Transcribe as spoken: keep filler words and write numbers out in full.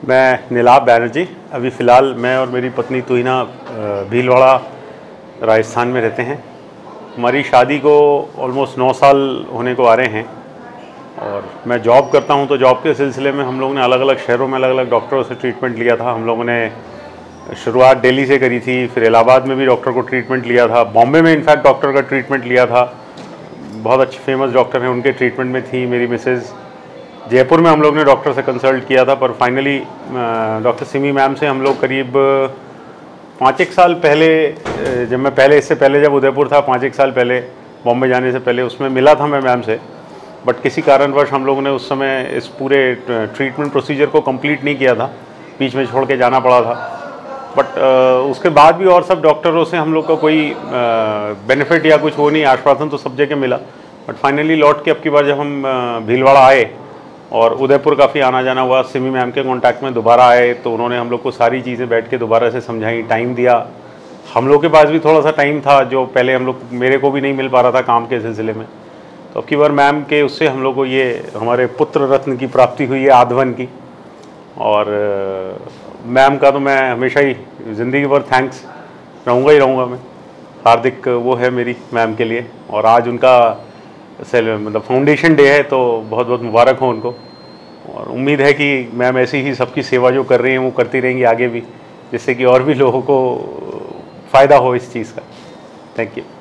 मैं नीलाभ बैनर्जी, अभी फ़िलहाल मैं और मेरी पत्नी तुहिना भीलवाड़ा राजस्थान में रहते हैं। हमारी शादी को ऑलमोस्ट नौ साल होने को आ रहे हैं और मैं जॉब करता हूं, तो जॉब के सिलसिले में हम लोगों ने अलग अलग शहरों में अलग अलग डॉक्टरों से ट्रीटमेंट लिया था। हम लोगों ने शुरुआत दिल्ली से करी थी, फिर इलाहाबाद में भी डॉक्टर को ट्रीटमेंट लिया था, बॉम्बे में इनफैक्ट डॉक्टर का ट्रीटमेंट लिया था। बहुत अच्छे फेमस डॉक्टर हैं, उनके ट्रीटमेंट में थी मेरी मिसेज़। जयपुर में हम लोग ने डॉक्टर से कंसल्ट किया था, पर फाइनली डॉक्टर सिमी मैम से हम लोग करीब पाँच एक साल पहले, जब मैं पहले इससे पहले जब उदयपुर था, पाँच एक साल पहले बॉम्बे जाने से पहले उसमें मिला था मैं मैम से। बट किसी कारणवश हम लोगों ने उस समय इस पूरे ट्रीटमेंट प्रोसीजर को कंप्लीट नहीं किया था, बीच में छोड़ के जाना पड़ा था। बट उसके बाद भी और सब डॉक्टरों से हम लोग का कोई बेनिफिट या कुछ वो नहीं, आश्वासन तो सब जगह मिला। बट फाइनली लौट के अब की बार जब हम भीलवाड़ा आए और उदयपुर काफ़ी आना जाना हुआ, सिमी मैम के कांटेक्ट में दोबारा आए, तो उन्होंने हम लोग को सारी चीज़ें बैठ के दोबारा से समझाई, टाइम दिया। हम लोग के पास भी थोड़ा सा टाइम था जो पहले हम लोग मेरे को भी नहीं मिल पा रहा था काम के सिलसिले में। तो अब की बार मैम के उससे हम लोग को ये हमारे पुत्र रत्न की प्राप्ति हुई है, आधवन की। और मैम का तो मैं हमेशा ही ज़िंदगी भर थैंक्स रहूँगा ही रहूँगा मैं। हार्दिक वो है मेरी मैम के लिए, और आज उनका सेल मतलब फाउंडेशन डे है, तो बहुत बहुत मुबारक हो उनको। और उम्मीद है कि मैम ऐसी ही सबकी सेवा जो कर रही हैं वो करती रहेंगी आगे भी, जिससे कि और भी लोगों को फ़ायदा हो इस चीज़ का। Thank you.